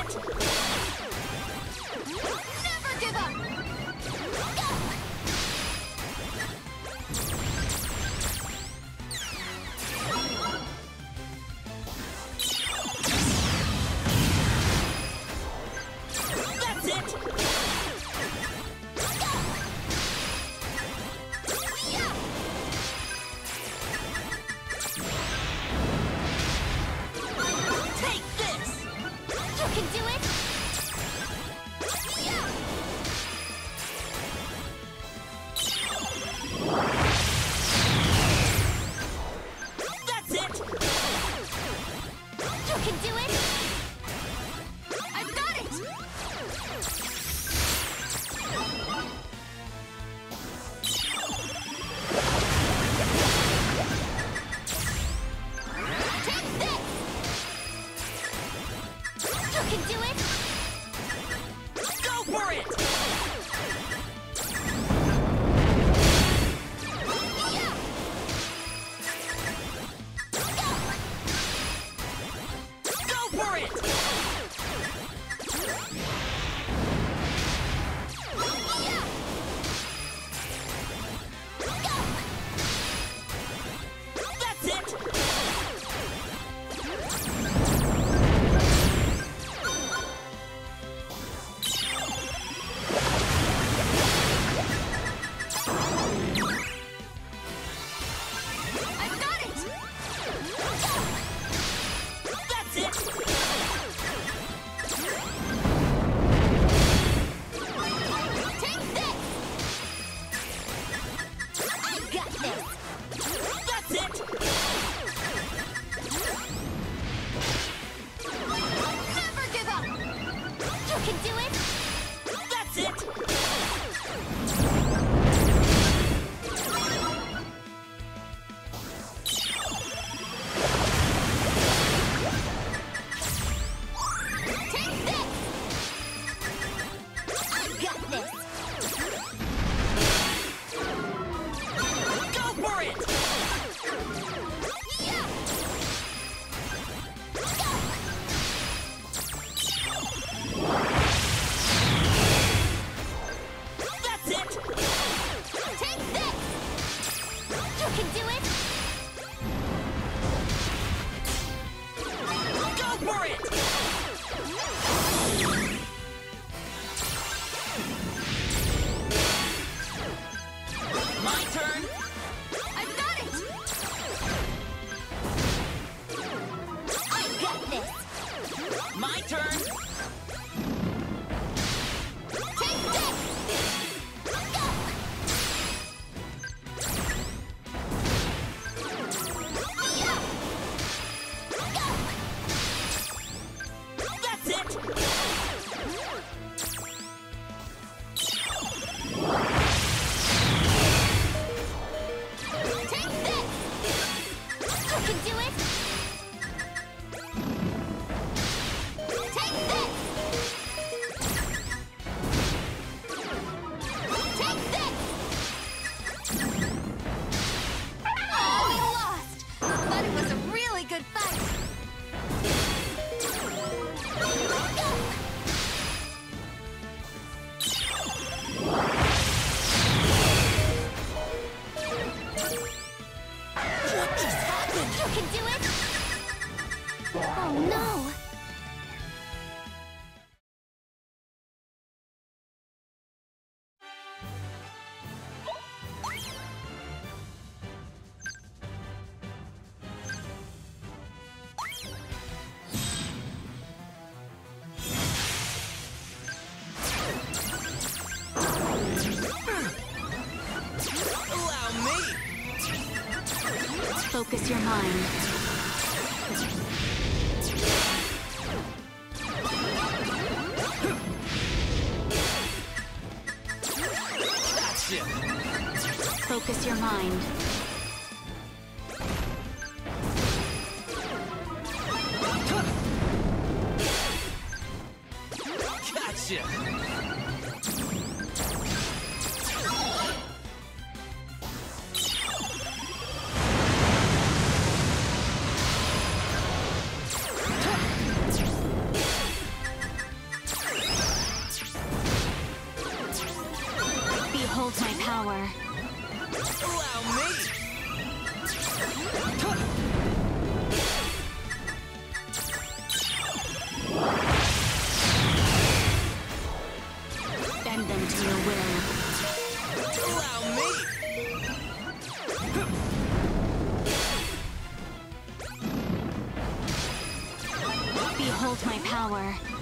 Never give up! Go! That's it! Yeah! Take this! You can do it! Yeah! That's it! You can do it! I've got it! Take this! You can do it! Go for it! Yeah! Go for it! Yeah! That's it! I've got it! That's it! Take this! I got this! That's it! Never give up! You can do it! That's it! Take this! I got this! Go for it! Yeah! That's it! Take this! You can do it! Go for it! My turn! I've got it! I got this! My turn! Take this! Go! Yeah! Go! That's it! Take this! You can do it! Take this! Take this! Oh, we lost! But it was a really good fight! Go! What just happened? You can do it! Oh no! Allow me! Focus your mind. Gotcha! Focus your mind. Gotcha! hold my power.